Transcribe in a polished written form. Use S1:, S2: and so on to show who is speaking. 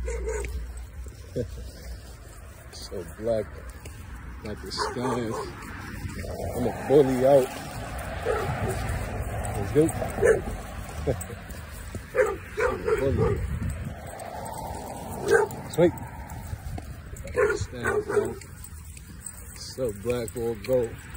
S1: So black, like the stands. I'm a bully out. Let's go. Bully. Sweet. Stands, man. So black will go.